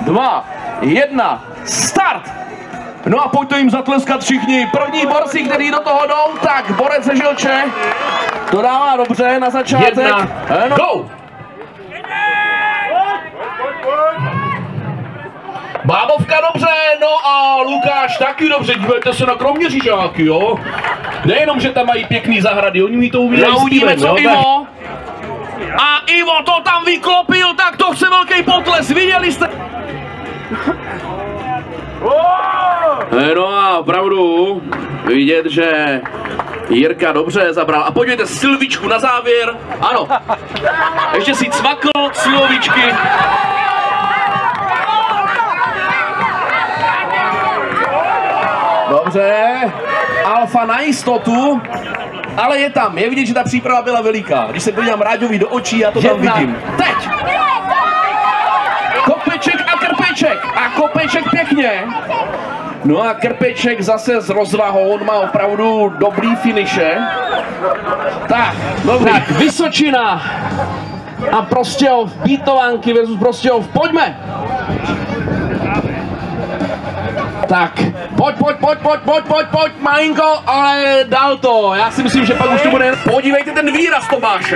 2, 1, start! No a pojďte jim zatleskat všichni. První borci, který do toho jdou, tak borec ze Žilče. To dává dobře na začátek. 1, go! Bábovka dobře, no a Lukáš taky dobře, dívejte se na kroměřížáky, jo. Nejenom, že tam mají pěkný zahrady, oni mi to uvidí. Uvidíme, co Ivo. A Ivo to tam vyklopil, tak to chce velký potles, viděli jste? No a opravdu vidět, že Jirka dobře zabral. A podívejte, Silvičku na závěr, ano. Ještě si cvakl Silovičky. Dobře, Alfa na jistotu, ale je tam, je vidět, že ta příprava byla veliká. Když se podívám Ráďovi do očí, já to tam vidím. Teď! Kopeček a Krpeček a Kopeček pěkně. No a Krpeček zase s rozvahou, on má opravdu dobrý finiše. Tak, dobrý. Tak, Vysočina a Prostějov, Bítovanky versus Prostějov, pojďme! Tak, pojď, malinko, ale dal to. Já si myslím, že pak už to bude... Podívejte ten výraz Tomáše.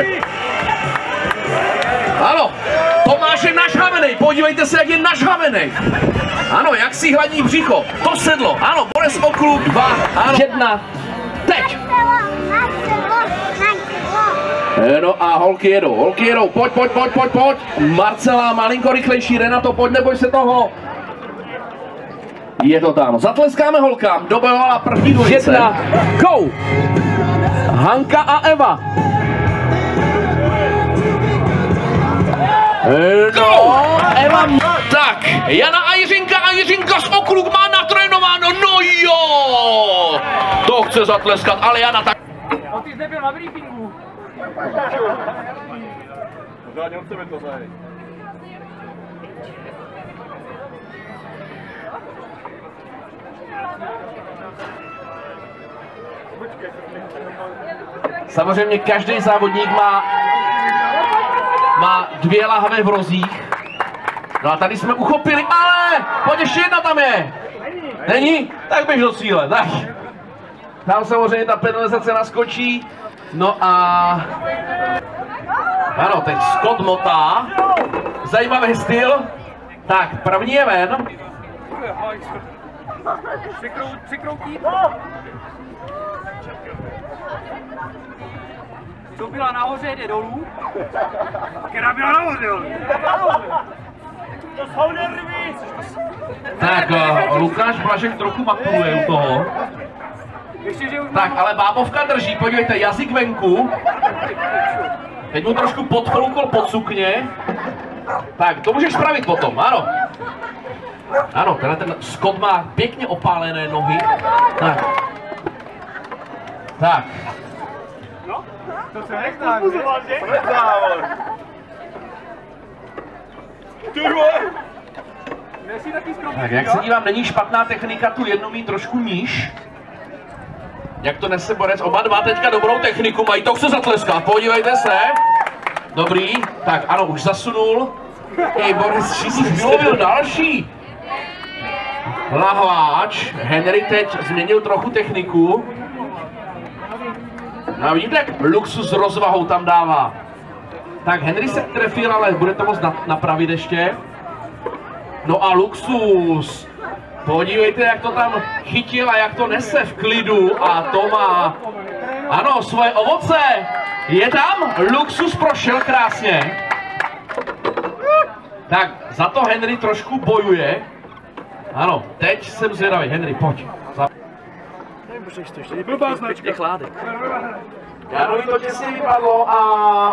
Ano, Tomáš je nažhavenej, podívejte se, jak je nažhavenej. Ano, jak si hladí břicho, to sedlo. Ano, Boris Okluk, 2, ano. 1, teď. No a holky jedou, pojď. Marcela, malinko rychlejší, Renato, pojď, neboj se toho. Je to tam. Zatleskáme holkám. Dobojovala první dvojice. 1, go! Hanka a Eva. No, Eva. Tak, Jana a Jiřinka z Okluk má natrénováno. No jo! To chce zatleskat, ale Jana tak... No ty jsi nebyl na briefingu. Pořádně chceme to zajít. Samozřejmě každý závodník má 2 lahve v rozích. No a tady jsme uchopili, ale pojď, ještě jedna tam je. Není? Tak běž do cíle, tak. Tam samozřejmě ta penalizace naskočí. No a... Ano, teď Scott motá. Zajímavý styl. Tak, první je ven. Přikroutí. Co byla nahoře, jde dolů. Která byla nahoře, jo. To jsou nervy. Tak, Lukáš Blažek trochu makuluje u toho. Tak, ale Bábovka drží, podívejte, jazyk venku. Teď mu trošku podchloukol pod sukně. Tak, to můžeš spravit potom, ano. Ano, ten Scott má pěkně opálené nohy. Tak. Tak. To se nechá, tak, jak se dívám, není špatná technika tu jednu mít trošku níž. Jak to nese borec, oba dva teďka dobrou techniku mají, to chce zatleskat, podívejte se. Dobrý, tak ano, už zasunul. I Boris Čísík vylovil další lahváč. Henry teď změnil trochu techniku. No vidíte, jak Luxus s rozvahou tam dává. Tak Henry se trefil, ale bude to moc napravit ještě. No a Luxus. Podívejte, jak to tam chytil a jak to nese v klidu. A to má, ano, svoje ovoce. Je tam, Luxus prošel krásně. Tak, za to Henry trošku bojuje. Ano, teď jsem zvědavý. Henry, pojď. Pěkně chládek. Janovi to těsně vypadlo a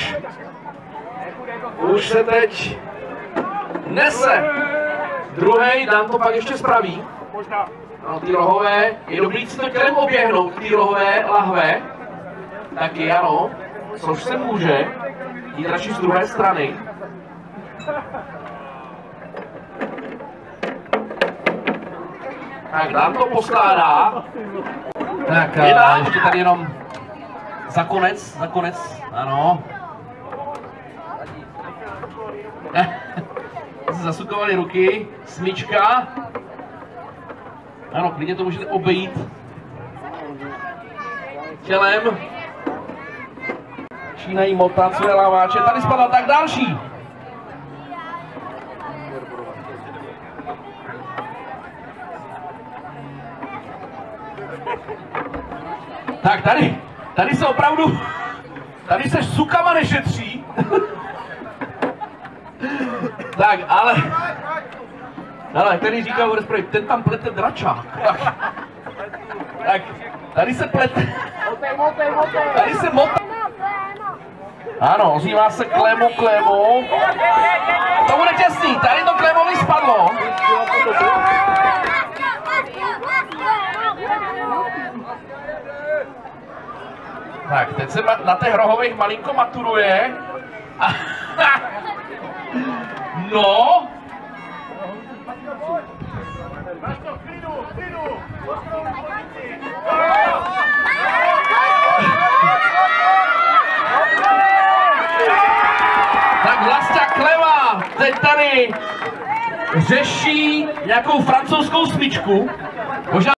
už se teď nese. Druhej, Dan to pak ještě spraví. Ano, ty rohové, je dobrý si to tělem oběhnout, ty rohové lahve. Taky ano, což se může. Jít radši z druhé strany. Tak, Dan to poskládá. Tak, ještě tady jenom za konec, ano. si zasukovali ruky. Smyčka. Ano, klidně to můžete obejít. Tělem. Začínají motat své láváče. Tady spadla tak další. Tak tady se opravdu, tady se sukama nešetří. Tak, ale tady říká Spray, ten tam plete dračák. Tak, tady se plete. Tady se motá. Ano, ozývá se Klémo. To bude těsný, tady to Klémovi spadlo. Tak, teď se na těch rohových malinko maturuje. No. Tak Vlastia Kleva teď tady řeší nějakou francouzskou smyčku. Možná